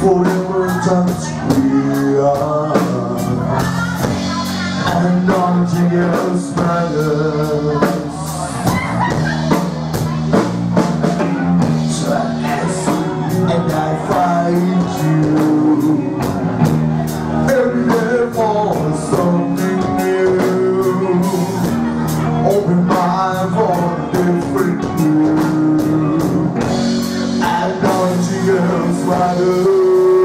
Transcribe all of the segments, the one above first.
forever touch we are, and nothing else matters. So I ask you and I find you every day for something new. Open my eyes for a different view, and nothing else matters.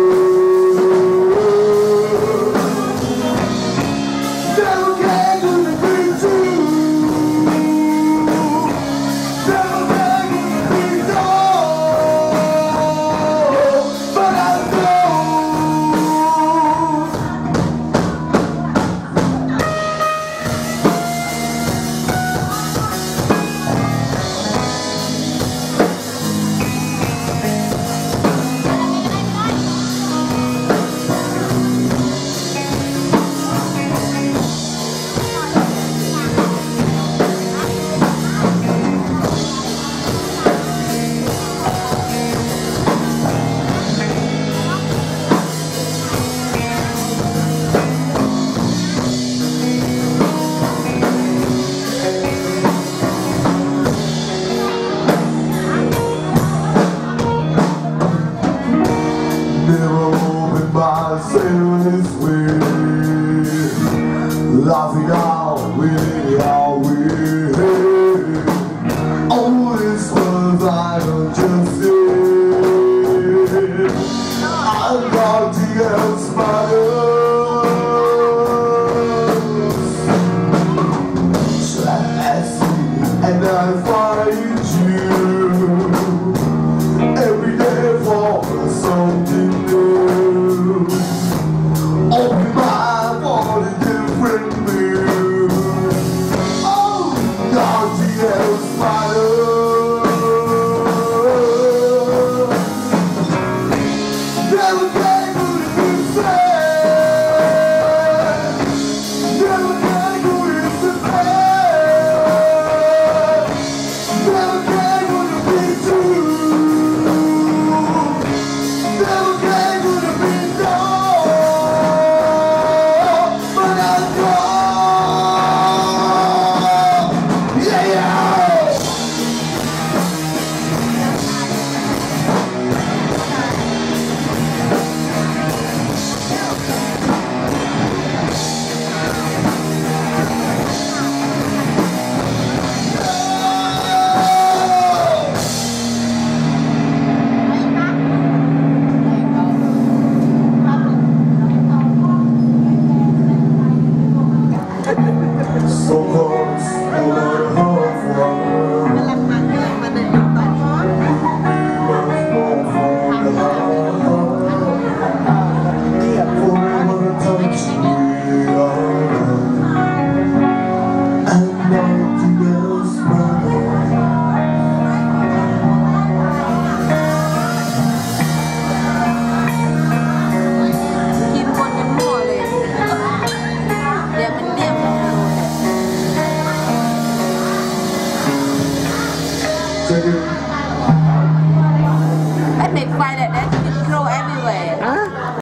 This way, laughing out with our way. All this was I don't just say. I got the else matters. So I ask you and I find you every day for something new. Open my eyes for a different view. Oh, nothing else matters. Never came to be sad. Never came to disappear. Never came to be true. Never came to be done. So close, over the half one. Forever touch we are, and